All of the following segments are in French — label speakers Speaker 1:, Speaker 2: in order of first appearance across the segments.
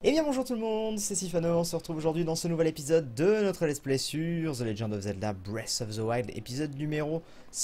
Speaker 1: Eh bien bonjour tout le monde, c'est Sifano, on se retrouve aujourd'hui dans ce nouvel épisode de notre let's play sur The Legend of Zelda Breath of the Wild, épisode numéro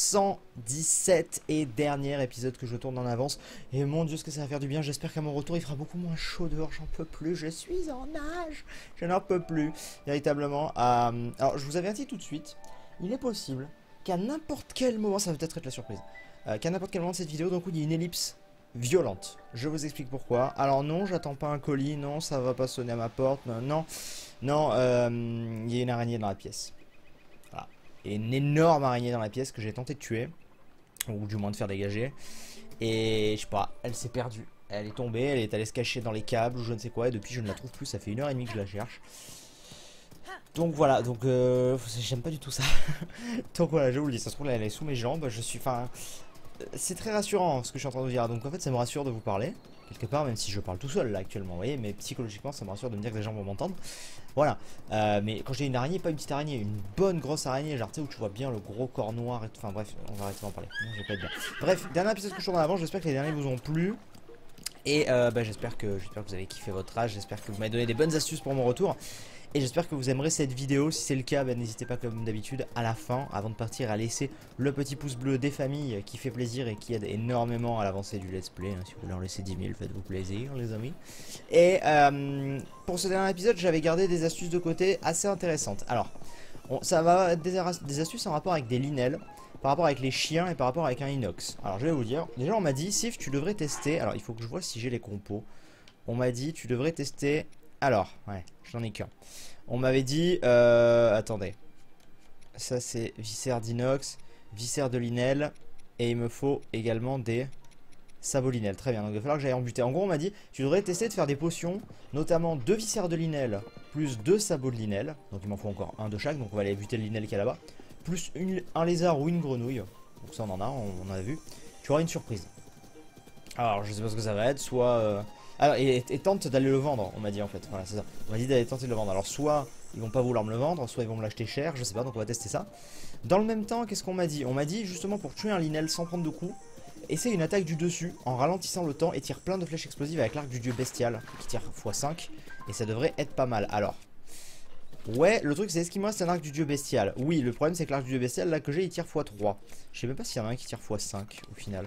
Speaker 1: 117 et dernier épisode que je tourne en avance. Et mon dieu ce que ça va faire du bien, j'espère qu'à mon retour il fera beaucoup moins chaud dehors, j'en peux plus, je suis en nage, je n'en peux plus, véritablement. Alors je vous avertis tout de suite, il est possible qu'à n'importe quel moment, ça va peut-être être la surprise, qu'à n'importe quel moment de cette vidéo, donc il y a une ellipse violente. Je vous explique pourquoi. Alors non, j'attends pas un colis, non, ça va pas sonner à ma porte, non, non, il y a une araignée dans la pièce. Voilà. Et une énorme araignée dans la pièce que j'ai tenté de tuer, ou du moins de faire dégager. Et je sais pas, elle s'est perdue. Elle est tombée, elle est allée se cacher dans les câbles ou je ne sais quoi, et depuis je ne la trouve plus, ça fait 1h30 que je la cherche. Donc voilà, donc j'aime pas du tout ça. Donc voilà, je vous le dis, ça se trouve là, elle est sous mes jambes, je suis, enfin... C'est très rassurant ce que je suis en train de vous dire, donc en fait ça me rassure de vous parler, quelque part, même si je parle tout seul là actuellement, vous voyez, mais psychologiquement ça me rassure de me dire que les gens vont m'entendre. Voilà, mais quand j'ai une araignée, pas une petite araignée, une bonne grosse araignée, genre tu sais où tu vois bien le gros corps noir et tout, enfin bref, on va arrêter d'en parler, non, je vais pas être bien. Bref, dernier épisode que je tourne en avant, j'espère que les derniers vous ont plu. Et j'espère que vous avez kiffé votre rage, j'espère que vous m'avez donné des bonnes astuces pour mon retour. Et j'espère que vous aimerez cette vidéo. Si c'est le cas, n'hésitez pas comme d'habitude à la fin, avant de partir, à laisser le petit pouce bleu des familles qui fait plaisir et qui aide énormément à l'avancée du let's play. Si vous voulez en laisser 10 000, faites-vous plaisir les amis. Et pour ce dernier épisode, j'avais gardé des astuces de côté assez intéressantes. Alors, ça va être des astuces en rapport avec des linels, par rapport avec les chiens et par rapport avec un inox. Alors je vais vous dire, déjà on m'a dit, Sif tu devrais tester, alors il faut que je vois si j'ai les compos. On m'a dit, tu devrais tester, alors, ouais, j'en ai qu'un. On m'avait dit, attendez, ça c'est viscère d'inox, viscère de linel, et il me faut également des sabots linel. Très bien, donc il va falloir que j'aille en buter. En gros on m'a dit, tu devrais tester de faire des potions, notamment 2 viscères de linel, plus 2 sabots de linel, donc il m'en faut encore un de chaque, donc on va aller buter le linel qu'il y a là-bas. Plus un lézard ou une grenouille. Donc ça on en a, on en a vu. Tu auras une surprise. Alors je sais pas ce que ça va être, soit... Alors et tente d'aller le vendre, on m'a dit en fait. Voilà c'est ça. On m'a dit d'aller tenter de le vendre. Alors soit ils vont pas vouloir me le vendre, soit ils vont me l'acheter cher, je sais pas, donc on va tester ça. Dans le même temps, qu'est-ce qu'on m'a dit? On m'a dit justement pour tuer un linel sans prendre de coups, essaye une attaque du dessus en ralentissant le temps et tire plein de flèches explosives avec l'arc du dieu bestial qui tire x5. Et ça devrait être pas mal. Alors... Ouais, le truc c'est, est-ce qu'il me reste un arc du dieu bestial? Oui, le problème c'est que l'arc du dieu bestial là que j'ai il tire x3. Je sais même pas s'il y en a un qui tire x5 au final.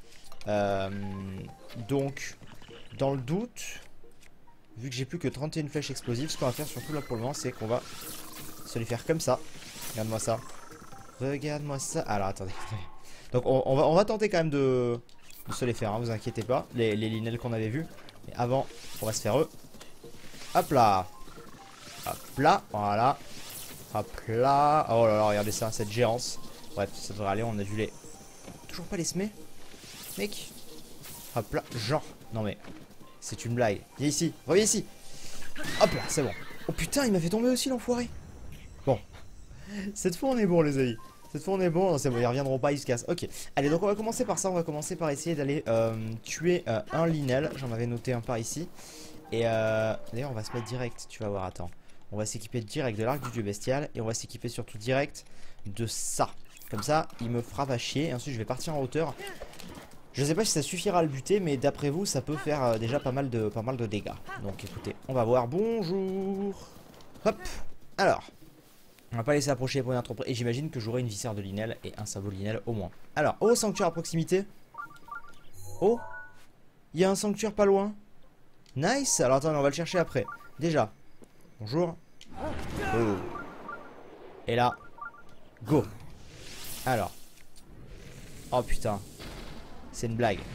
Speaker 1: Donc, dans le doute, vu que j'ai plus que 31 flèches explosives, ce qu'on va faire surtout là pour le moment c'est qu'on va se les faire comme ça. Regarde-moi ça. Regarde-moi ça. Alors attendez. Donc on va tenter quand même de se les faire, hein, vous inquiétez pas. Les linels qu'on avait vus. Mais avant, on va se faire eux. Hop là. Hop là, voilà. Hop là. Oh là là, regardez ça, cette gérance. Bref, ça devrait aller, on a dû les... Toujours pas les semer? Mec. Hop là, genre. Non mais, c'est une blague. Viens ici, reviens ici. Hop là, c'est bon. Oh putain, il m'a fait tomber aussi l'enfoiré. Bon. Cette fois on est bon les amis. Cette fois on est bon, c'est bon, ils reviendront pas, ils se cassent. Ok, allez donc on va commencer par ça, on va commencer par essayer d'aller tuer un linel. J'en avais noté un par ici. Et d'ailleurs on va se mettre direct, tu vas voir, attends. On va s'équiper direct de l'arc du dieu bestial. Et on va s'équiper surtout direct de ça. Comme ça, il me fera pas chier. Et ensuite, je vais partir en hauteur. Je sais pas si ça suffira à le buter. Mais d'après vous, ça peut faire déjà pas mal de dégâts. Donc écoutez, on va voir. Bonjour. Hop. Alors, on va pas laisser approcher pour une entreprise. Et j'imagine que j'aurai une viscère de linel et un sabot de linel au moins. Alors, oh, sanctuaire à proximité. Oh, il y a un sanctuaire pas loin. Nice. Alors attendez, on va le chercher après. Déjà. Bonjour. Oh. Et là. Go. Alors. Oh putain. C'est une blague.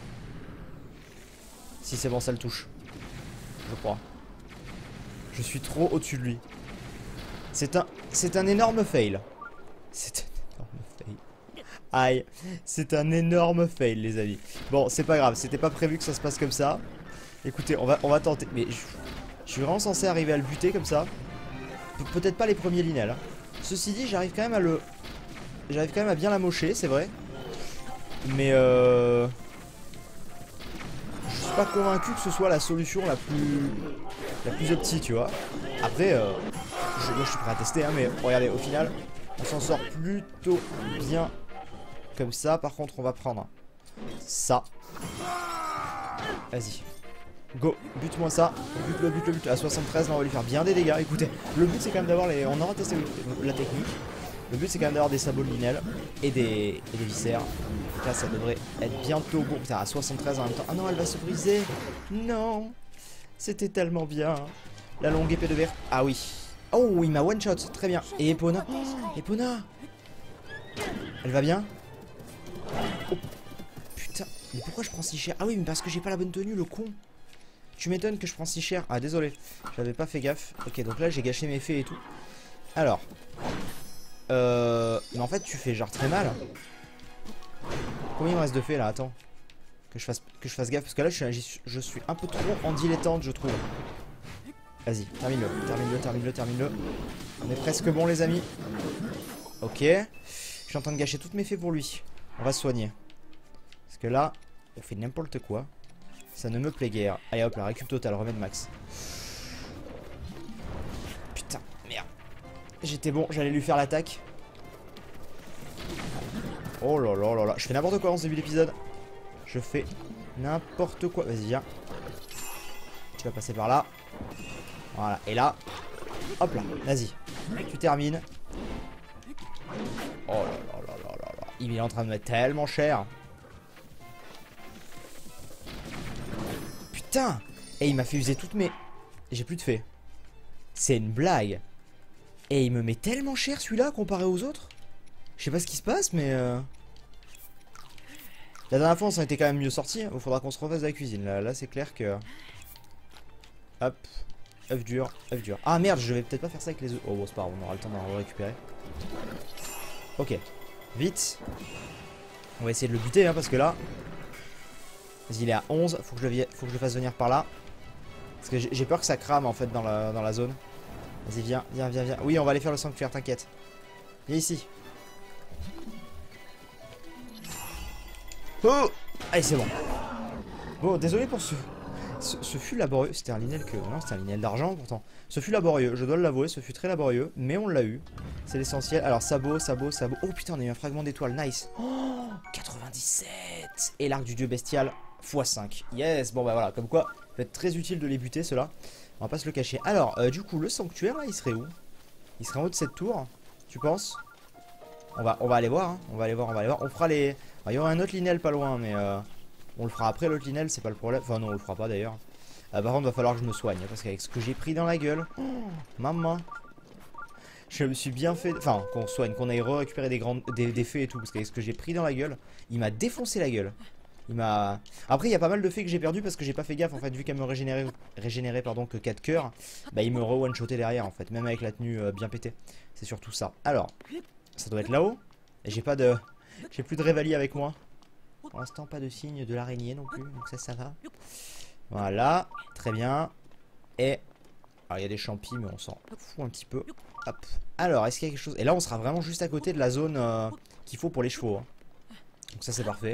Speaker 1: Si c'est bon, ça le touche. Je crois. Je suis trop au-dessus de lui. C'est un énorme fail. C'est un énorme fail. Aïe. C'est un énorme fail, les amis. Bon, c'est pas grave. C'était pas prévu que ça se passe comme ça. Écoutez, on va tenter. Mais je suis vraiment censé arriver à le buter comme ça. Peut-être pas les premiers linels. Hein. Ceci dit, j'arrive quand même à le... J'arrive quand même à bien l'amocher, c'est vrai. Mais je suis pas convaincu que ce soit la solution la plus opti, tu vois. Après, moi je suis prêt à tester, hein, mais regardez, au final, on s'en sort plutôt bien comme ça. Par contre, on va prendre ça. Vas-y. Go, bute-moi ça. Bute-le. À 73, là, on va lui faire bien des dégâts. Écoutez, le but, c'est quand même d'avoir les... On aura testé la technique. Le but, c'est quand même d'avoir des sabots de Linel et des viscères. Là, ça devrait être bientôt bon. Putain, à 73 en même temps. Ah non, elle va se briser. Non. C'était tellement bien. La longue épée de verre. Ah oui. Oh, il m'a one-shot. Très bien. Et Epona. Oh, Epona. Elle va bien? Oh, putain. Mais pourquoi je prends si cher? Ah oui, mais parce que j'ai pas la bonne tenue, le con. Tu m'étonnes que je prends si cher. Ah, désolé. J'avais pas fait gaffe. Ok, donc là, j'ai gâché mes fées et tout. Alors. Mais en fait, tu fais genre très mal. Combien il me reste de fées là? Attends. Que je fasse gaffe. Parce que là, je suis un peu trop en dilettante, je trouve. Vas-y, termine-le. On est presque bon, les amis. Ok. Je suis en train de gâcher toutes mes fées pour lui. On va se soigner. Parce que là, on fait n'importe quoi. Ça ne me plaît guère. Allez hop là, récup total, remède max. Putain, merde. J'étais bon, j'allais lui faire l'attaque. Oh là là là là. Je fais n'importe quoi en ce début d'épisode. Je fais n'importe quoi. Vas-y, viens. Tu vas passer par là. Voilà, et là. Hop là, vas-y. Tu termines. Oh là là là là là là. Il est en train de mettre tellement cher. Putain. Et il m'a fait user toutes mes... J'ai plus de fées. C'est une blague. Et il me met tellement cher celui-là comparé aux autres. Je sais pas ce qui se passe, mais... La dernière fois on s'en était quand même mieux sorti. Il faudra qu'on se refasse la cuisine. Là c'est clair que... Hop. œuf dur. Ah merde, je vais peut-être pas faire ça avec les œufs. Oh bon, c'est pas grave, on aura le temps d'en récupérer. Ok. Vite. On va essayer de le buter hein, parce que là... Vas-y, il est à 11. Faut que je le fasse venir par là. Parce que j'ai peur que ça crame en fait dans la zone. Vas-y, viens. Oui, on va aller faire le sanctuaire, t'inquiète. Viens ici. Oh! Allez, c'est bon. Bon, désolé pour ce fut laborieux. C'était un linel que... Non, c'était un linel d'argent pourtant. Ce fut laborieux, je dois l'avouer, ce fut très laborieux. Mais on l'a eu. C'est l'essentiel. Alors, sabot. Oh putain, on a eu un fragment d'étoile, nice. Oh, 97. Et l'arc du dieu bestial, x5. Yes, bon bah voilà, comme quoi, ça peut être très utile de les buter, ceux-là. On va pas se le cacher. Alors, du coup, le sanctuaire, là, il serait où? Il serait en haut de cette tour, tu penses? On va aller voir, hein. On va aller voir. On fera les... Il y aura un autre linel pas loin, mais... On le fera après l'autre linel, c'est pas le problème. Enfin non, on le fera pas d'ailleurs. Par contre, va falloir que je me soigne. Parce qu'avec ce que j'ai pris dans la gueule... Oh, maman. Je me suis bien fait... Enfin, qu'on soigne, qu'on aille récupérer des fées et tout. Parce qu'avec ce que j'ai pris dans la gueule, il m'a défoncé la gueule. Il m'a... Après, il y a pas mal de fées que j'ai perdu parce que j'ai pas fait gaffe. En fait, vu qu'elle me régénérait pardon, que 4 cœurs, bah il me re-one-shotait derrière en fait. Même avec la tenue bien pétée. C'est surtout ça. Alors, ça doit être là-haut. Et j'ai pas de... J'ai plus de révalie avec moi. Pour l'instant, pas de signe de l'araignée non plus, donc ça va. Voilà, très bien. Et... Alors, il y a des champis, mais on s'en fout un petit peu. Hop. Alors, est-ce qu'il y a quelque chose... Et là, on sera vraiment juste à côté de la zone qu'il faut pour les chevaux. Hein. Donc ça, c'est parfait.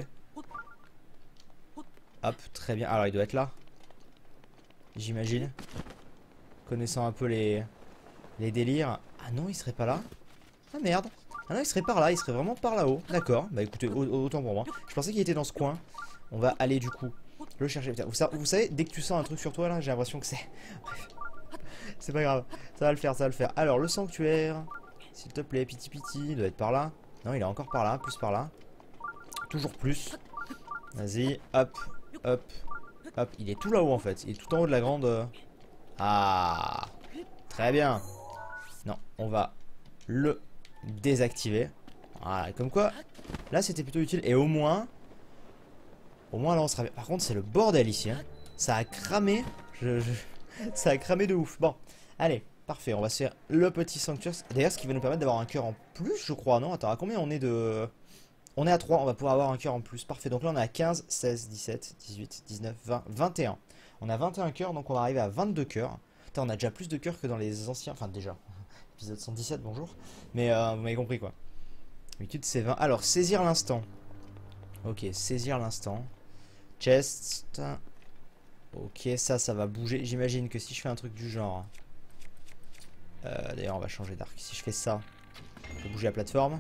Speaker 1: Hop, très bien. Alors, il doit être là. J'imagine. Connaissant un peu les délires. Ah non, il serait pas là. Ah merde. Ah non, il serait par là, il serait vraiment par là-haut. D'accord, bah écoutez, autant pour moi. Je pensais qu'il était dans ce coin. On va aller du coup le chercher. Vous savez, dès que tu sens un truc sur toi là, j'ai l'impression que c'est... Bref, c'est pas grave. Ça va le faire. Alors, le sanctuaire, s'il te plaît, piti, il doit être par là. Non, il est encore par là, plus par là. Toujours plus. Vas-y, hop. Il est tout là-haut en fait. Il est tout en haut de la grande... Ah, très bien. Non, on va le... désactiver. Voilà, comme quoi là c'était plutôt utile. Et au moins là on sera... Par contre c'est le bordel ici hein. Ça a cramé. Ça a cramé de ouf. Bon, allez, parfait. On va se faire le petit sanctuaire. D'ailleurs ce qui va nous permettre d'avoir un cœur en plus je crois. Non, attends, à combien on est de... On est à 3, on va pouvoir avoir un cœur en plus. Parfait, donc là on est à 15, 16, 17, 18, 19, 20, 21. On a 21 cœurs, donc on va arriver à 22 cœurs. Putain, on a déjà plus de cœurs que dans les anciens... Enfin déjà, épisode 117, bonjour. Mais vous m'avez compris quoi. D'habitude c'est 20. Alors, saisir l'instant. Ok, saisir l'instant. Chest. Ok, ça va bouger. J'imagine que si je fais un truc du genre... D'ailleurs, on va changer d'arc. Si je fais ça, je vais bouger la plateforme.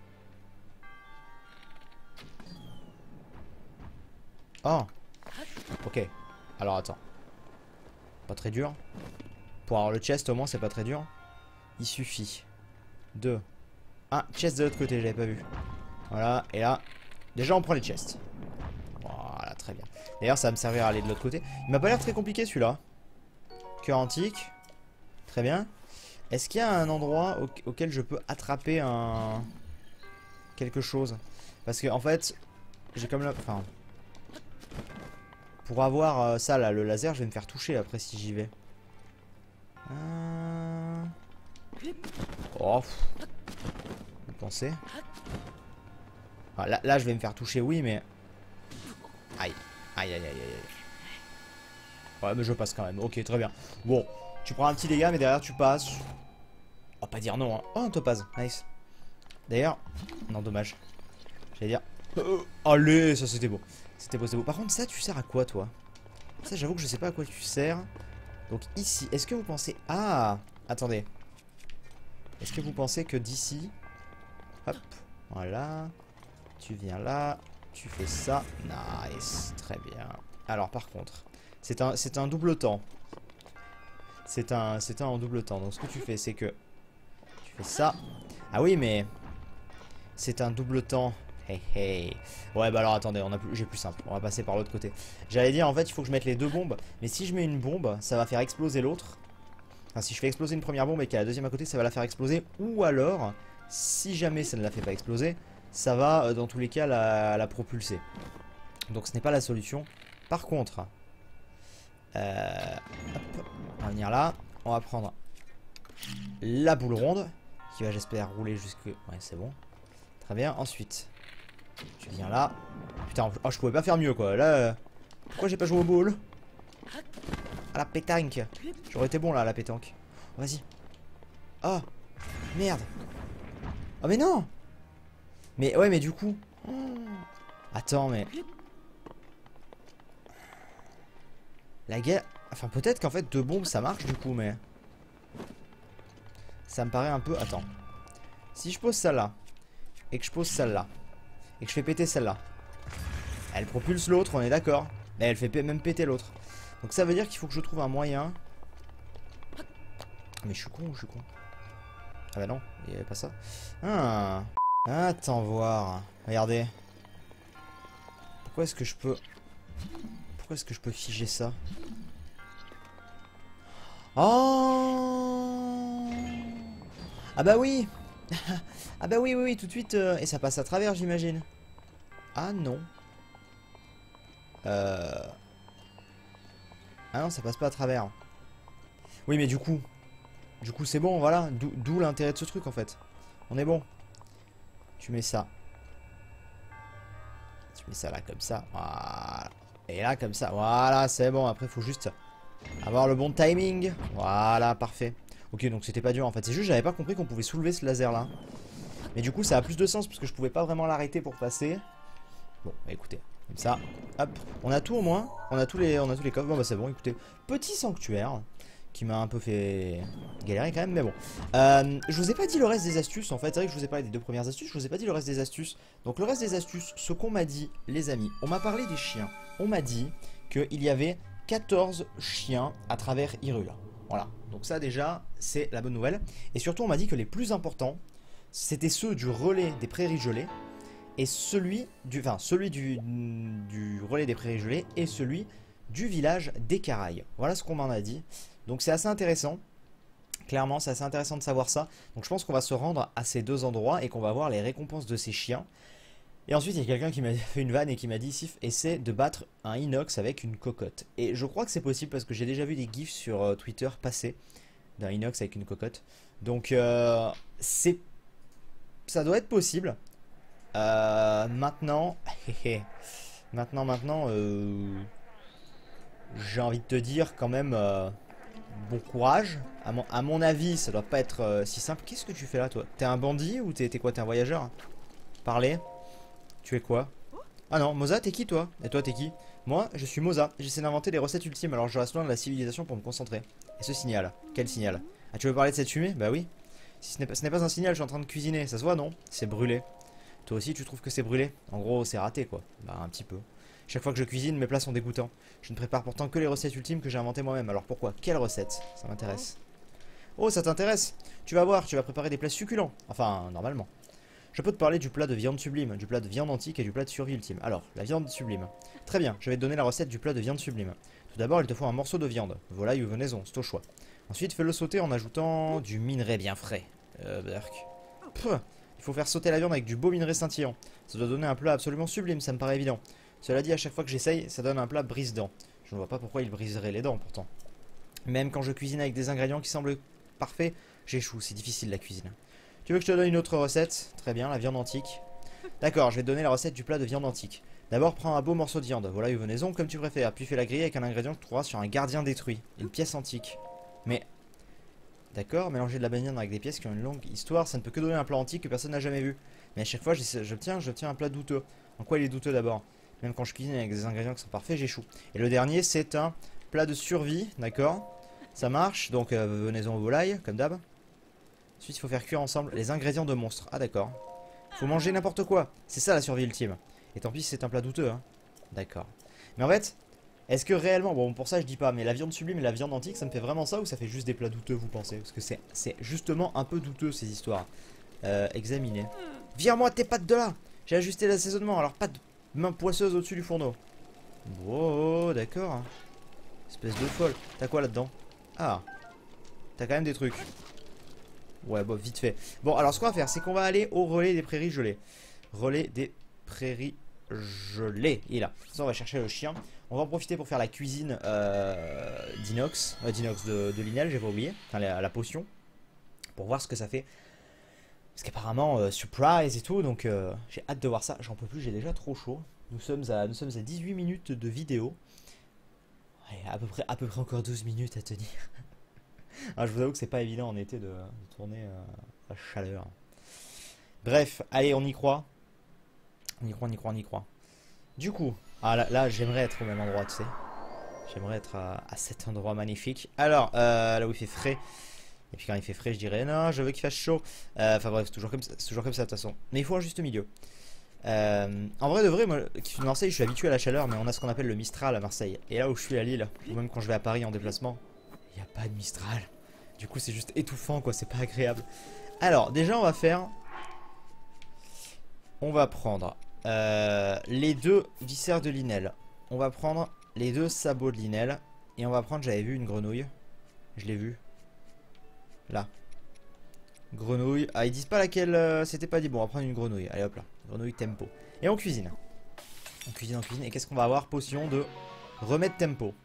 Speaker 1: Oh. Ok. Alors attends. Pas très dur. Pour avoir le chest au moins c'est pas très dur. Il suffit de... Ah, chest de l'autre côté, j'avais pas vu. Voilà, et là, déjà on prend les chests. Voilà, très bien. D'ailleurs ça va me servir à aller de l'autre côté. Il m'a pas l'air très compliqué celui-là. Cœur antique. Très bien. Est-ce qu'il y a un endroit auquel je peux attraper un... quelque chose? Parce que en fait, j'ai comme la... Enfin... Pour avoir ça là, le laser, je vais me faire toucher après si j'y vais. Oh, vous pensez? Ah, là, je vais me faire toucher, oui, mais... Aïe, aïe, aïe, aïe, aïe. Ouais, mais je passe quand même. Ok, très bien. Bon, tu prends un petit dégât, mais derrière, tu passes. On va pas dire non, hein. Oh, un topaz, nice. D'ailleurs, non, dommage. J'allais dire... allez, ça c'était beau. C'était beau, c'était beau. Par contre, ça, tu sers à quoi, toi? Ça, j'avoue que je sais pas à quoi tu sers. Donc ici, est-ce que vous pensez... Ah, attendez. Est-ce que vous pensez que d'ici... Hop, voilà. Tu viens là. Tu fais ça. Nice, très bien. Alors par contre, c'est un double temps. C'est un en double temps. Donc ce que tu fais, c'est que... Tu fais ça. Ah oui, mais... C'est un double temps. Hey, hey. Ouais, bah alors attendez, j'ai plus simple. On va passer par l'autre côté. J'allais dire, en fait, il faut que je mette les deux bombes. Mais si je mets une bombe, ça va faire exploser l'autre. Enfin, si je fais exploser une première bombe et qu'il y a la deuxième à côté, ça va la faire exploser. Ou alors, si jamais ça ne la fait pas exploser, ça va, dans tous les cas, la propulser. Donc ce n'est pas la solution. Par contre, hop, on va venir là. On va prendre la boule ronde, qui va, j'espère, rouler jusque... Ouais, c'est bon. Très bien, ensuite... Tu viens là. Putain, oh, je pouvais pas faire mieux quoi. Là, pourquoi j'ai pas joué au ball? À la pétanque. J'aurais été bon là à la pétanque. Vas-y. Oh, merde. Oh mais non. Mais ouais, mais du coup. Attends, mais. La guerre. Enfin, peut-être qu'en fait, deux bombes ça marche du coup, mais. Ça me paraît un peu. Attends. Si je pose celle-là. Et que je pose celle-là. Et que je fais péter celle-là. Elle propulse l'autre, on est d'accord. Mais elle fait même péter l'autre. Donc ça veut dire qu'il faut que je trouve un moyen. Mais je suis con ou je suis con? Ah bah non, il n'y avait pas ça. Ah. Attends voir. Regardez. Pourquoi est-ce que je peux... Pourquoi est-ce que je peux figer ça? Oh. Ah bah oui. Ah bah oui, oui, oui, tout de suite. Et ça passe à travers, j'imagine. Ah non. Ah non, ça passe pas à travers. Oui, mais du coup c'est bon, voilà. D'où l'intérêt de ce truc, en fait. On est bon. Tu mets ça. Tu mets ça là, comme ça. Voilà. Et là, comme ça. Voilà, c'est bon. Après, il faut juste avoir le bon timing. Voilà, parfait. Ok, donc c'était pas dur, en fait. C'est juste, j'avais pas compris qu'on pouvait soulever ce laser-là. Mais du coup, ça a plus de sens, parce que je pouvais pas vraiment l'arrêter pour passer. Bon, bah, écoutez. Comme ça, hop, on a tout au moins, on a tous les coffres, bon bah c'est bon, écoutez, petit sanctuaire, qui m'a un peu fait galérer quand même, mais bon. Je vous ai pas dit le reste des astuces, en fait, c'est vrai que je vous ai parlé des deux premières astuces, je vous ai pas dit le reste des astuces. Donc le reste des astuces, ce qu'on m'a dit, les amis, on m'a parlé des chiens, on m'a dit qu'il y avait 14 chiens à travers Hyrule, voilà. Donc ça déjà, c'est la bonne nouvelle, et surtout on m'a dit que les plus importants, c'était ceux du relais des prairies gelées, et celui du relais des prairies gelées et celui du village d'Écaraille. Voilà ce qu'on m'en a dit. Donc c'est assez intéressant. Clairement, c'est assez intéressant de savoir ça. Donc je pense qu'on va se rendre à ces deux endroits et qu'on va voir les récompenses de ces chiens. Et ensuite, il y a quelqu'un qui m'a fait une vanne et qui m'a dit, Sif, essaie de battre un inox avec une cocotte. Et je crois que c'est possible parce que j'ai déjà vu des gifs sur Twitter passer d'un inox avec une cocotte. Donc ça doit être possible. Maintenant, j'ai envie de te dire quand même, bon courage. À mon avis, ça doit pas être si simple. Qu'est-ce que tu fais là, toi? T'es un bandit ou t'es quoi? T'es un voyageur? Parlez. Tu es quoi? Ah non, Moza, t'es qui toi? Et toi, t'es qui? Moi, je suis Moza. J'essaie d'inventer les recettes ultimes, alors je reste loin de la civilisation pour me concentrer. Et ce signal, quel signal? Ah, tu veux parler de cette fumée? Bah oui. Si ce n'est pas un signal, je suis en train de cuisiner. Ça se voit, non? C'est brûlé. Toi aussi tu trouves que c'est brûlé? En gros c'est raté quoi. Bah un petit peu. Chaque fois que je cuisine, mes plats sont dégoûtants. Je ne prépare pourtant que les recettes ultimes que j'ai inventées moi-même. Alors pourquoi? Quelle recette? Ça m'intéresse. Oh, ça t'intéresse? Tu vas voir, tu vas préparer des plats succulents. Enfin, normalement. Je peux te parler du plat de viande sublime, du plat de viande antique et du plat de survie ultime. Alors, la viande sublime. Très bien, je vais te donner la recette du plat de viande sublime. Tout d'abord, il te faut un morceau de viande, volaille ou venaison, c'est au choix. Ensuite, fais-le sauter en ajoutant du minerai bien frais. Berk. Il faut faire sauter la viande avec du beau minerai scintillant. Ça doit donner un plat absolument sublime, ça me paraît évident. Cela dit, à chaque fois que j'essaye, ça donne un plat brise-dents. Je ne vois pas pourquoi il briserait les dents, pourtant. Même quand je cuisine avec des ingrédients qui semblent parfaits, j'échoue, c'est difficile la cuisine. Tu veux que je te donne une autre recette? Très bien, la viande antique. D'accord, je vais te donner la recette du plat de viande antique. D'abord, prends un beau morceau de viande, volaille ou venaison, comme tu préfères, puis fais-la griller avec un ingrédient que tu trouveras sur un gardien détruit, une pièce antique. Mais, d'accord, mélanger de la viande avec des pièces qui ont une longue histoire, ça ne peut que donner un plat antique que personne n'a jamais vu. Mais à chaque fois, j'obtiens un plat douteux. En quoi il est douteux d'abord? Même quand je cuisine avec des ingrédients qui sont parfaits, j'échoue. Et le dernier, c'est un plat de survie, d'accord? Ça marche, donc venaison ou volaille, comme d'hab. Ensuite, il faut faire cuire ensemble les ingrédients de monstres. Ah d'accord. Faut manger n'importe quoi. C'est ça la survie ultime. Et tant pis si c'est un plat douteux, hein. D'accord. Mais en fait, est-ce que réellement... Bon, pour ça, je dis pas, mais la viande sublime et la viande antique, ça me fait vraiment ça ou ça fait juste des plats douteux, vous pensez? Parce que c'est justement un peu douteux, ces histoires. Examiner. Vire-moi tes pattes de là! J'ai ajusté l'assaisonnement, alors pas de main poisseuse au-dessus du fourneau. Wow, d'accord. Espèce de folle. T'as quoi là-dedans? Ah. T'as quand même des trucs. Ouais, bon, vite fait. Bon, alors ce qu'on va faire, c'est qu'on va aller au relais des prairies gelées. Relais des prairies gelées. Il est là. Ça, on va chercher le chien. On va en profiter pour faire la cuisine d'inox. D'inox de Linel, j'ai pas oublié. Enfin, la potion. Pour voir ce que ça fait. Parce qu'apparemment, surprise et tout. Donc, j'ai hâte de voir ça. J'en peux plus, j'ai déjà trop chaud. Nous sommes à 18 minutes de vidéo. Ouais, à peu près encore 12 minutes à tenir. Ah, je vous avoue que c'est pas évident en été de tourner à chaleur. Bref, allez, on y croit. On y croit, on y croit, on y croit. Du coup, ah là j'aimerais être au même endroit, tu sais. J'aimerais être à cet endroit magnifique. Alors, là où il fait frais. Et puis quand il fait frais, je dirais non, je veux qu'il fasse chaud. Enfin bref, c'est toujours comme ça de toute façon. Mais il faut un juste milieu. En vrai de vrai, moi qui suis de Marseille, je suis habitué à la chaleur, mais on a ce qu'on appelle le Mistral à Marseille. Et là où je suis à Lille, ou même quand je vais à Paris en déplacement, il n'y a pas de Mistral. Du coup, c'est juste étouffant, quoi. C'est pas agréable. Alors, déjà, on va faire... On va prendre les deux viscères de Linel. On va prendre les deux sabots de Linel. Et on va prendre, j'avais vu une grenouille. Je l'ai vue. Là. Grenouille. Ah, ils disent pas laquelle c'était pas dit. Bon, on va prendre une grenouille. Allez, hop là. Grenouille tempo. Et on cuisine. On cuisine, on cuisine. Et qu'est-ce qu'on va avoir? Potion de remède tempo.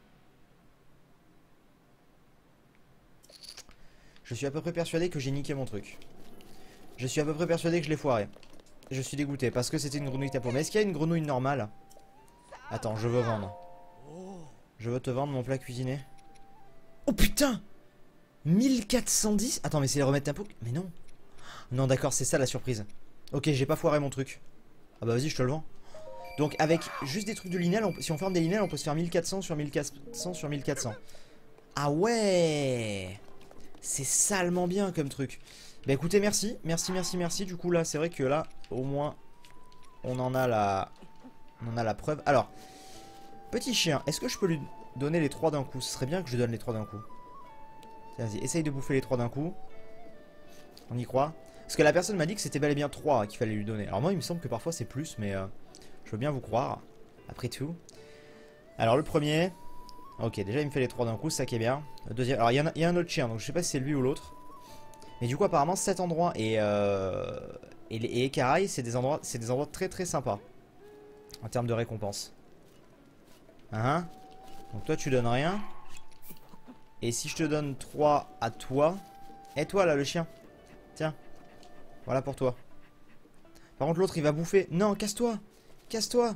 Speaker 1: Je suis à peu près persuadé que j'ai niqué mon truc. Je suis à peu près persuadé que je l'ai foiré. Je suis dégoûté parce que c'était une grenouille tempo. Mais est-ce qu'il y a une grenouille normale? Attends, je veux vendre. Je veux te vendre mon plat cuisiné. Oh putain! 1410? Attends, mais c'est les remèdes tempo? Mais non. Non, d'accord, c'est ça la surprise. Ok, j'ai pas foiré mon truc. Ah bah vas-y, je te le vends. Donc avec juste des trucs de Linel, si on forme des Linel, on peut se faire 1400 sur 1400 sur 1400. Ah ouais! C'est salement bien comme truc. Bah écoutez, merci. Merci. Du coup là, c'est vrai que là, au moins, on en a la preuve. Alors, petit chien, est-ce que je peux lui donner les 3 d'un coup? Ce serait bien que je lui donne les 3 d'un coup. Vas-y, essaye de bouffer les 3 d'un coup. On y croit? Parce que la personne m'a dit que c'était bel et bien 3 qu'il fallait lui donner. Alors moi, il me semble que parfois c'est plus, mais je veux bien vous croire. Après tout. Alors le premier... Ok, déjà il me fait les 3 d'un coup, c'est ça qui est bien. Le deuxième, alors il y a un autre chien, donc je sais pas si c'est lui ou l'autre. Mais du coup apparemment cet endroit et Écaraille, c'est des endroits très très sympas. En termes de récompense. Hein? Donc toi tu donnes rien. Et si je te donne 3 à toi. Et toi là le chien. Tiens. Voilà pour toi. Par contre l'autre il va bouffer. Non, casse-toi. Casse-toi.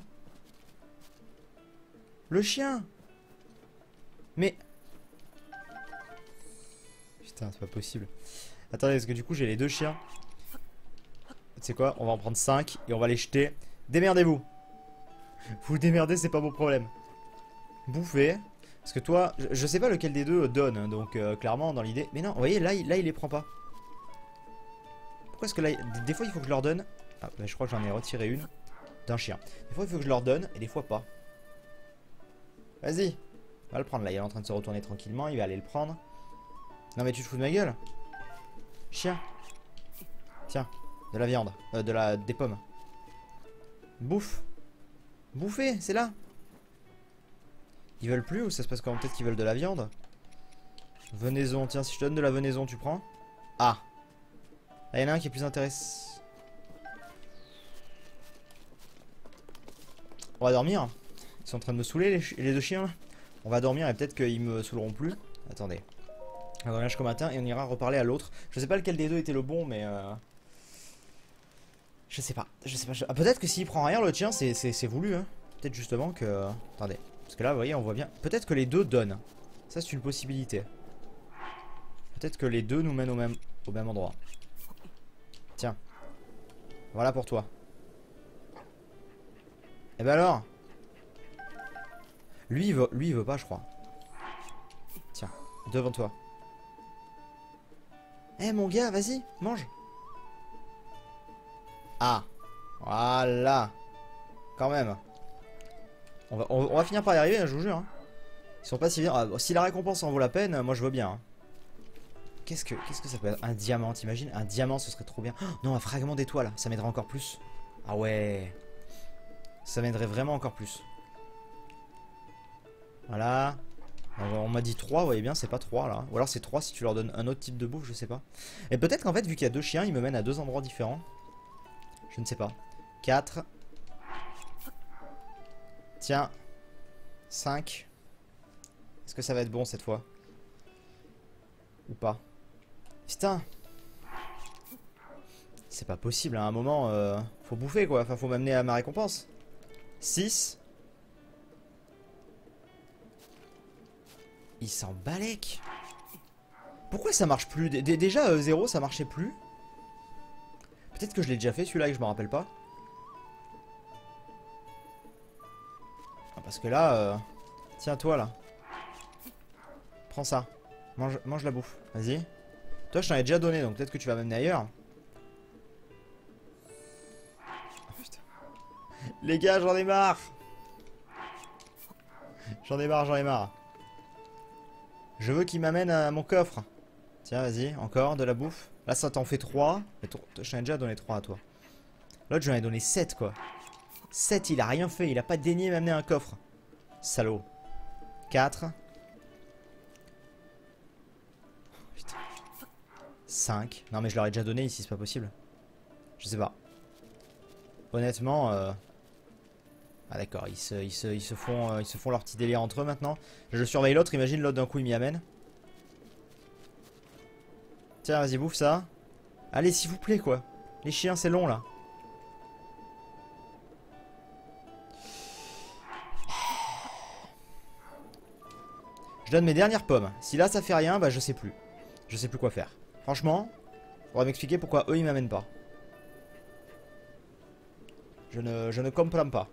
Speaker 1: Le chien. Mais... Putain, c'est pas possible. Attendez, parce que du coup, j'ai les 2 chiens. Tu sais quoi? On va en prendre 5 et on va les jeter. Démerdez-vous. Vous démerdez, c'est pas mon problème. Bouffez. Parce que toi, je sais pas lequel des deux donne. Donc, clairement, dans l'idée... Mais non, vous voyez, là, il les prend pas. Pourquoi est-ce que là... Des fois, il faut que je leur donne... Ah, bah, je crois que j'en ai retiré une. D'un chien. Des fois, il faut que je leur donne et des fois pas. Vas-y. Va le prendre là, il est en train de se retourner tranquillement, il va aller le prendre. Non mais tu te fous de ma gueule? Chien. Tiens, de la viande. Des pommes. Bouffe. Bouffer, c'est là. Ils veulent plus ou ça se passe comment? Peut-être qu'ils veulent de la viande. Venaison, tiens, si je te donne de la venaison, tu prends? Ah. Là, il y en a un qui est plus intéressant. On va dormir. Ils sont en train de me saouler, les deux chiens. Là. On va dormir et peut-être qu'ils me saouleront plus. Attendez. On va dormir jusqu'au matin et on ira reparler à l'autre. Je sais pas lequel des deux était le bon, mais... Je sais pas. Ah, peut-être que s'il prend rien, le chien, c'est voulu. Hein. Peut-être justement que... Attendez. Parce que là, vous voyez, on voit bien. Peut-être que les deux donnent. Ça, c'est une possibilité. Peut-être que les deux nous mènent au même endroit. Tiens. Voilà pour toi. Et ben alors? Lui, il veut pas, je crois. Tiens, devant toi. Eh mon gars, vas-y, mange. Ah. Voilà. Quand même. On va finir par y arriver, hein, je vous jure. Hein. Ils sont pas si bien. Ah, si la récompense en vaut la peine, moi je veux bien. Hein. Qu'est-ce que ça peut être? Un diamant, t'imagines? Un diamant, ce serait trop bien. Oh, non, un fragment d'étoile, ça m'aiderait encore plus. Ah ouais. Ça m'aiderait vraiment encore plus. Voilà. On m'a dit 3, vous voyez bien, c'est pas 3 là. Ou alors c'est 3 si tu leur donnes un autre type de bouffe, je sais pas. Et peut-être qu'en fait, vu qu'il y a deux chiens, ils me mènent à deux endroits différents. Je ne sais pas. 4. Tiens. 5. Est-ce que ça va être bon cette fois? Ou pas? Putain. C'est pas possible, à un moment, faut bouffer quoi. Enfin, faut m'amener à ma récompense. 6. Il s'en balèque. Pourquoi ça marche plus? Déjà 0 ça marchait plus. Peut-être que je l'ai déjà fait celui-là et que je me rappelle pas. Parce que là tiens toi là. Prends ça. Mange la bouffe. Vas-y. Toi je t'en ai déjà donné donc peut-être que tu vas m'amener ailleurs. Oh, putain. Les gars j'en ai marre. J'en ai marre. Je veux qu'il m'amène à mon coffre. Tiens, vas-y, encore de la bouffe. Là, ça t'en fait 3. Je t'en ai déjà donné 3 à toi. L'autre, j'en ai donné 7, quoi. 7, il a rien fait. Il a pas daigné m'amener un coffre. Salaud. 4. Putain. 5. Non, mais je leur ai déjà donné ici, c'est pas possible. Je sais pas. Honnêtement, ah d'accord, ils se font leur petit délire entre eux maintenant. Je surveille l'autre, imagine l'autre d'un coup il m'y amène. Tiens, vas-y, bouffe ça. Allez, s'il vous plaît, quoi. Les chiens, c'est long, là. Je donne mes dernières pommes. Si là, ça fait rien, bah je sais plus. Je sais plus quoi faire. Franchement, faudra m'expliquer pourquoi eux, ils m'amènent pas. Je ne comprends pas.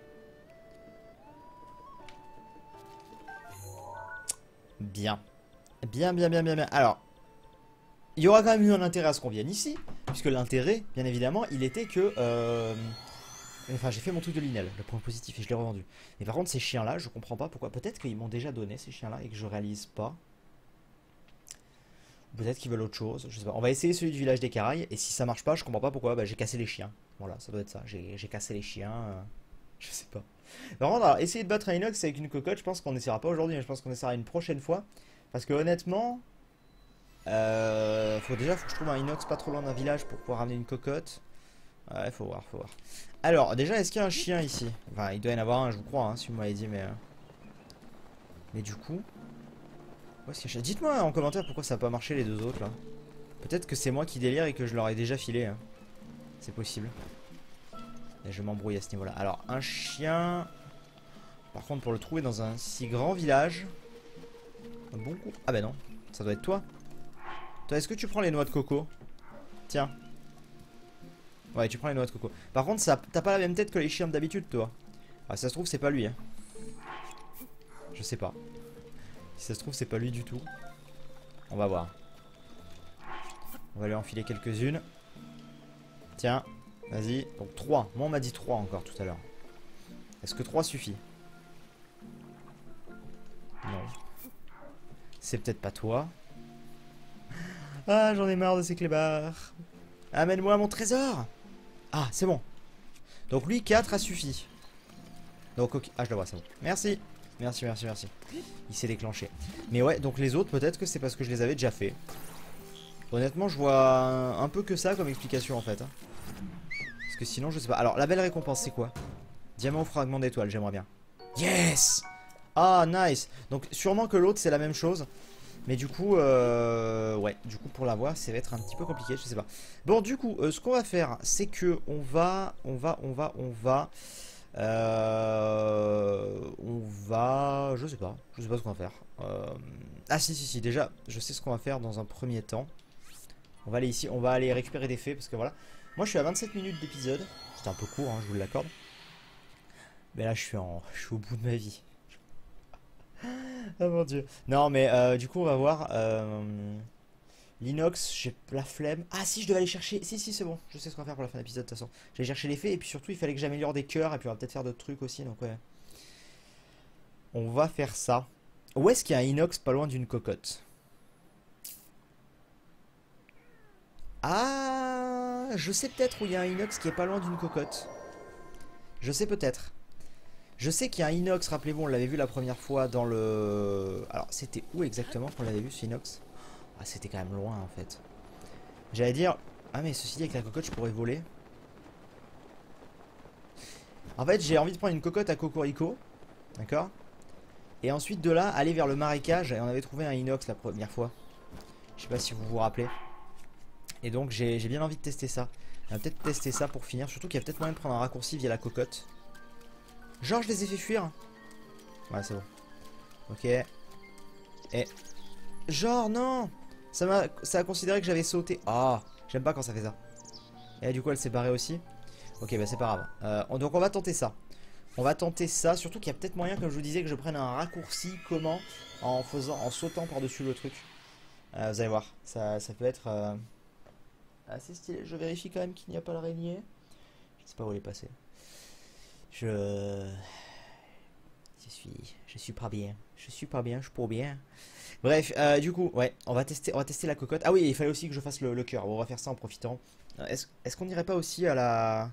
Speaker 1: Bien. Bien. Alors, il y aura quand même eu un intérêt à ce qu'on vienne ici. Puisque l'intérêt, bien évidemment, il était que... Enfin, j'ai fait mon truc de Linel, le point positif, et je l'ai revendu. Mais par contre, ces chiens-là, je comprends pas pourquoi. Peut-être qu'ils m'ont déjà donné, ces chiens-là, et que je réalise pas. Peut-être qu'ils veulent autre chose, je sais pas. On va essayer celui du village des Caraïbes, et si ça marche pas, je comprends pas pourquoi. Bah, j'ai cassé les chiens. Voilà, ça doit être ça. J'ai cassé les chiens. Je sais pas. Par contre, alors, essayer de battre un inox avec une cocotte, je pense qu'on essaiera pas aujourd'hui, mais je pense qu'on essaiera une prochaine fois. Parce que honnêtement, faut que je trouve un inox pas trop loin d'un village pour pouvoir ramener une cocotte. Ouais, faut voir. Alors, déjà, est-ce qu'il y a un chien ici? Enfin, il doit y en avoir un, je vous crois, hein, si vous m'avez dit, mais... Mais du coup... Où est-ce qu'il y a un chien? Dites-moi en commentaire pourquoi ça n'a pas marché les deux autres, là. Peut-être que c'est moi qui délire et que je leur ai déjà filé. Hein. C'est possible. Et je m'embrouille à ce niveau-là. Alors, un chien... Par contre, pour le trouver dans un si grand village... Un bon coup... Ah bah non, ça doit être toi. Toi, est-ce que tu prends les noix de coco? Tiens. Ouais, tu prends les noix de coco. Par contre, t'as pas la même tête que les chiens d'habitude, toi. Ah, ça se trouve, c'est pas lui. Hein. Je sais pas. Si ça se trouve, c'est pas lui du tout. On va voir. On va lui enfiler quelques-unes. Tiens, vas-y. Donc 3. Moi, on m'a dit 3 encore tout à l'heure. Est-ce que 3 suffit? Non. C'est peut-être pas toi. Ah, j'en ai marre de ces clébards. Amène-moi mon trésor. Ah, c'est bon. Donc lui, 4 a suffi. Donc, ok. Ah, je le vois, c'est bon. Merci. Merci, merci, merci. Il s'est déclenché. Mais ouais, donc les autres, peut-être que c'est parce que je les avais déjà fait. Honnêtement, je vois un peu que ça comme explication en fait. Hein. Parce que sinon, je sais pas. Alors, la belle récompense, c'est quoi? Diamant au fragment d'étoile, j'aimerais bien. Yes! Ah, nice! Donc, sûrement que l'autre, c'est la même chose. Mais du coup, ouais, du coup, pour l'avoir, ça va être un petit peu compliqué, je sais pas. Bon, du coup, ce qu'on va faire, c'est que on va, je sais pas ce qu'on va faire. Ah, si, déjà, je sais ce qu'on va faire dans un premier temps. On va aller ici, on va aller récupérer des faits, parce que voilà. Moi, je suis à 27 minutes d'épisode. C'était un peu court, hein, je vous l'accorde. Mais là, je suis au bout de ma vie. Oh mon dieu. Non, mais du coup, on va voir. L'inox, j'ai la flemme. Ah, si, je devais aller chercher. Si, c'est bon. Je sais ce qu'on va faire pour la fin d'épisode, de toute façon. J'allais chercher les faits, et puis surtout, il fallait que j'améliore des cœurs, et puis on va peut-être faire d'autres trucs aussi, donc ouais. On va faire ça. Où est-ce qu'il y a un inox pas loin d'une cocotte? Ah, je sais peut-être où il y a un inox qui est pas loin d'une cocotte. Je sais peut-être. Je sais qu'il y a un inox, rappelez-vous, on l'avait vu la première fois dans le... Alors, c'était où exactement qu'on l'avait vu, ce inox? Ah, c'était quand même loin, en fait. J'allais dire... Ah, mais ceci dit, avec la cocotte, je pourrais voler. En fait, j'ai envie de prendre une cocotte à Cocorico. D'accord? Et ensuite, de là, aller vers le marécage. Et on avait trouvé un inox la première fois. Je sais pas si vous vous rappelez. Et donc, j'ai bien envie de tester ça. On va peut-être tester ça pour finir. Surtout qu'il y a peut-être moyen de prendre un raccourci via la cocotte. Genre, je les ai fait fuir. Ouais, c'est bon. Ok. Et... Genre, non! Ça a considéré que j'avais sauté. Ah, j'aime pas quand ça fait ça. Et du coup, elle s'est barrée aussi. Ok, bah c'est pas grave. Donc, on va tenter ça. On va tenter ça. Surtout qu'il y a peut-être moyen, comme je vous disais, que je prenne un raccourci. Comment? En sautant par-dessus le truc. Vous allez voir. Ça peut être assez stylé. Je vérifie quand même qu'il n'y a pas l'araignée. Je sais pas où elle est passée. Je suis pas bien. Je suis pas bien, je pour bien. Bref, du coup, ouais, on va tester la cocotte. Ah oui, il fallait aussi que je fasse le cœur. Bon, on va faire ça en profitant. Est-ce qu'on irait pas aussi à la...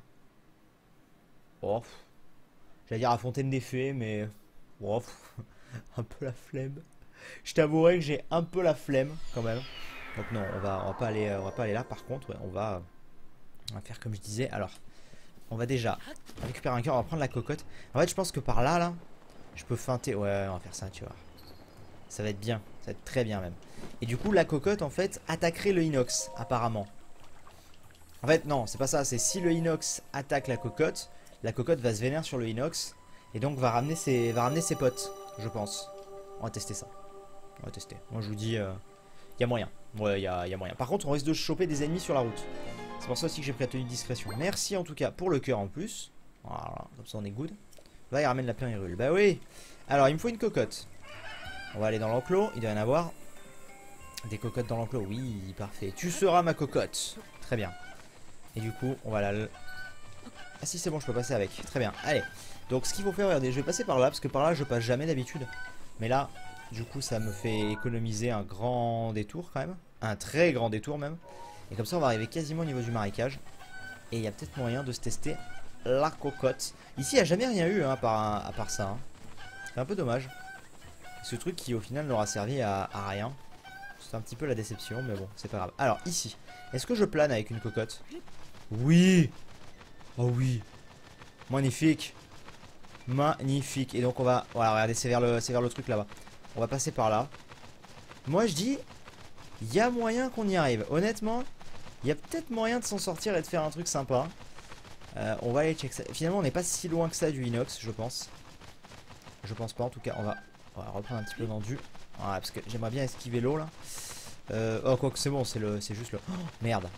Speaker 1: Oh, j'allais dire à Fontaine des Fées, mais... Oh, un peu la flemme. Je t'avouerai que j'ai un peu la flemme, quand même. Donc non, on va pas aller là. Par contre, ouais, on va faire comme je disais. Alors, on va déjà récupérer un cœur, on va prendre la cocotte. En fait, je pense que par là, je peux feinter. Ouais, on va faire ça, tu vois. Ça va être bien, ça va être très bien même. Et du coup, la cocotte, en fait, attaquerait le inox, apparemment. En fait, non, c'est pas ça. C'est si le inox attaque la cocotte va se vénérer sur le inox. Et donc, va ramener ses potes, je pense. On va tester ça. On va tester. Moi, je vous dis, il y a moyen. Ouais, il y a moyen. Par contre, on risque de choper des ennemis sur la route. C'est pour ça aussi que j'ai pris la tenue de discrétion. Merci en tout cas pour le cœur en plus. Voilà, comme ça on est good. Là, il ramène la pérule. Bah oui. Alors, il me faut une cocotte. On va aller dans l'enclos. Il doit y en avoir. Des cocottes dans l'enclos. Oui, parfait. Tu seras ma cocotte. Très bien. Et du coup, on va la... Ah si, c'est bon, je peux passer avec. Très bien. Allez. Donc, ce qu'il faut faire, regardez, je vais passer par là. Parce que par là, je passe jamais d'habitude. Mais là, du coup, ça me fait économiser un grand détour quand même. Un très grand détour même. Et comme ça, on va arriver quasiment au niveau du marécage. Et il y a peut-être moyen de se tester la cocotte. Ici, il n'y a jamais rien eu hein, à part ça. Hein. C'est un peu dommage. Ce truc qui, au final, n'aura servi à rien. C'est un petit peu la déception, mais bon, c'est pas grave. Alors, ici, est-ce que je plane avec une cocotte? Oui! Oh oui! Magnifique! Magnifique! Et donc, on va... Voilà, regardez, c'est vers le truc là-bas. On va passer par là. Moi, je dis... Il y a moyen qu'on y arrive. Honnêtement, il y a peut-être moyen de s'en sortir et de faire un truc sympa. On va aller check ça. Finalement, on n'est pas si loin que ça du inox, je pense. Je pense pas, en tout cas. On va reprendre un petit peu d'endu. Voilà, parce que j'aimerais bien esquiver l'eau là. Oh, quoi que c'est bon, c'est juste le. Oh, merde.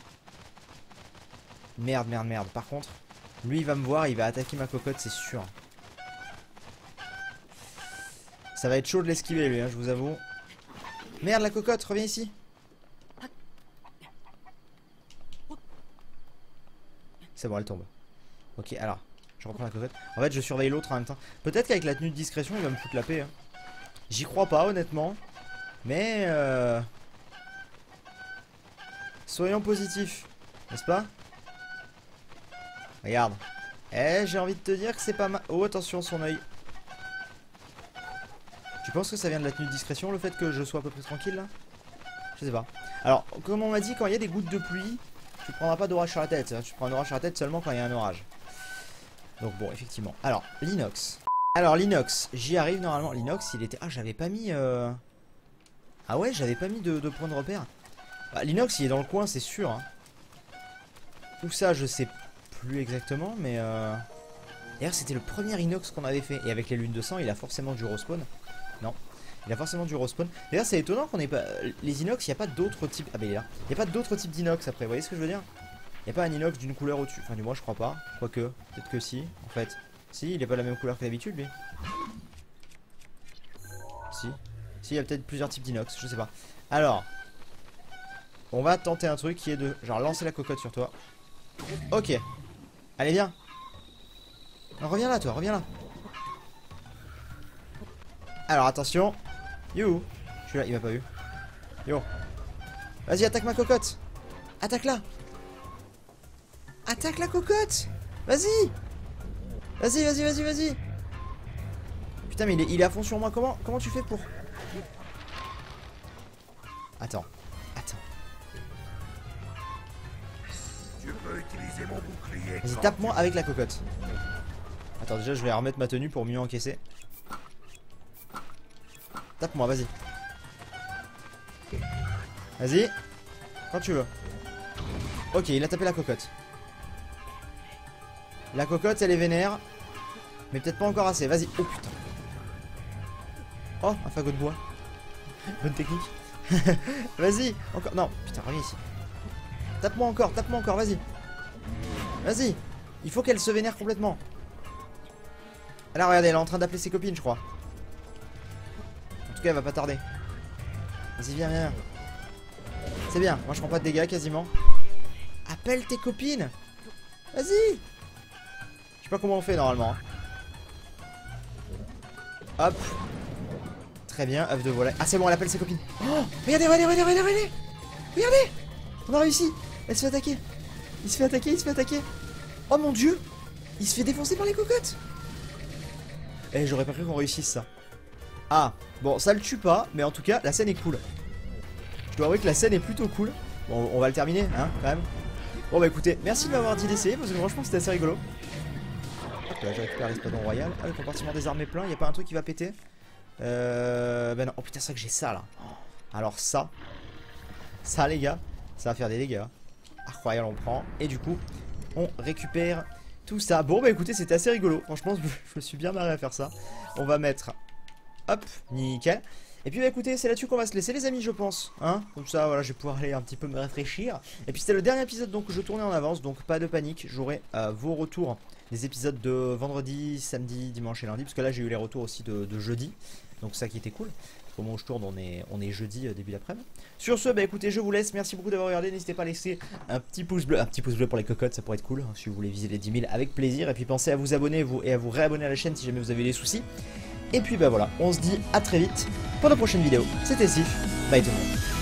Speaker 1: Merde. Par contre, lui, il va me voir, il va attaquer ma cocotte, c'est sûr. Ça va être chaud de l'esquiver, lui, hein, je vous avoue. Merde, la cocotte, reviens ici. C'est bon, elle tombe. Ok, alors, je reprends la cocotte. En fait, je surveille l'autre en même temps. Peut-être qu'avec la tenue de discrétion, il va me foutre la paix. Hein. J'y crois pas honnêtement. Mais soyons positifs, n'est-ce pas? Regarde. Eh, j'ai envie de te dire que c'est pas mal. Oh, attention, son œil. Tu penses que ça vient de la tenue de discrétion, le fait que je sois à peu près tranquille là? Je sais pas. Alors, comme on m'a dit, quand il y a des gouttes de pluie, tu prendras pas d'orage sur la tête. Tu prends un orage sur la tête seulement quand il y a un orage. Donc bon, effectivement. Alors, l'inox. Alors, l'inox, j'y arrive normalement. L'inox, il était... Ah, j'avais pas mis... Ah ouais, j'avais pas mis de point de repère. Bah, l'inox, il est dans le coin, c'est sûr. Hein. Où ça, je sais plus exactement, mais... D'ailleurs, c'était le premier inox qu'on avait fait. Et avec les lunes de sang, il a forcément du respawn. Non. Il a forcément du respawn. D'ailleurs, c'est étonnant qu'on ait pas... Les inox, il n'y a pas d'autres types... Ah bah il est là. Il n'y a pas d'autres types d'inox après, vous voyez ce que je veux dire? Il n'y a pas un inox d'une couleur au-dessus. Enfin, du moins, je crois pas. Quoique, peut-être que si, en fait. Si, il est pas la même couleur que d'habitude, lui. Si. Si, il y a peut-être plusieurs types d'inox, je sais pas. Alors, on va tenter un truc qui est de, genre, lancer la cocotte sur toi. Ok. Allez, viens. Non, reviens là, toi, reviens là. Alors, attention. You. Je suis là, il m'a pas vu. Yo. Vas-y, attaque ma cocotte. Attaque-la. Attaque la cocotte. Vas-y. Vas-y, vas-y, vas-y, vas-y. Putain, mais il est à fond sur moi. Comment tu fais pour... Attends. Attends.
Speaker 2: Tu peux utiliser mon bouclier.
Speaker 1: Vas-y, tape-moi avec la cocotte. Attends, déjà, je vais remettre ma tenue pour mieux encaisser. Tape-moi, vas-y. Vas-y. Quand tu veux. Ok, il a tapé la cocotte. La cocotte, elle est vénère. Mais peut-être pas encore assez. Vas-y. Oh putain. Oh, un fagot de bois. Bonne technique. Vas-y. Encore. Non, putain, reviens ici. Tape-moi encore, vas-y. Vas-y. Il faut qu'elle se vénère complètement. Là, regardez, elle est en train d'appeler ses copines, je crois. En tout cas, elle va pas tarder. Vas-y, viens, viens. C'est bien, moi je prends pas de dégâts quasiment. Appelle tes copines. Vas-y. Je sais pas comment on fait normalement. Hop. Très bien, œuf de volaille. Ah c'est bon, elle appelle ses copines. Oh, regardez, regardez. Regardez. On a réussi. Elle se fait attaquer. Il se fait attaquer. Oh mon dieu. Il se fait défoncer par les cocottes. Eh, j'aurais pas cru qu'on réussisse ça. Ah, bon, ça le tue pas, mais en tout cas, la scène est cool. Je dois avouer que la scène est plutôt cool. Bon, on va le terminer, hein, quand même. Bon, bah écoutez, merci de m'avoir dit d'essayer, parce que franchement, c'était assez rigolo. Hop là, j'ai récupéré l'espadon royal. Ah, le compartiment des armes est plein, y a pas un truc qui va péter? Ben non, oh putain, c'est vrai que j'ai ça là. Alors ça, les gars, ça va faire des dégâts. Arc royal, on prend, et du coup, on récupère tout ça. Bon, bah écoutez, c'était assez rigolo. Franchement, je me suis bien marré à faire ça. On va mettre, hop, nickel. Et puis bah écoutez, c'est là-dessus qu'on va se laisser les amis, je pense, hein. Comme ça, voilà, je vais pouvoir aller un petit peu me réfléchir. Et puis c'était le dernier épisode donc que je tournais en avance, donc pas de panique. J'aurai vos retours, les épisodes de vendredi, samedi, dimanche et lundi, parce que là j'ai eu les retours aussi de jeudi. Donc ça qui était cool. Au moment où je tourne, on est jeudi début d'après-midi. Sur ce, bah écoutez, je vous laisse. Merci beaucoup d'avoir regardé. N'hésitez pas à laisser un petit pouce bleu pour les cocottes, ça pourrait être cool, hein, si vous voulez viser les 10 000 avec plaisir. Et puis pensez à vous abonner et à vous réabonner à la chaîne si jamais vous avez des soucis. Et puis bah voilà, on se dit à très vite pour de prochaines vidéos. C'était Sif, bye tout le monde.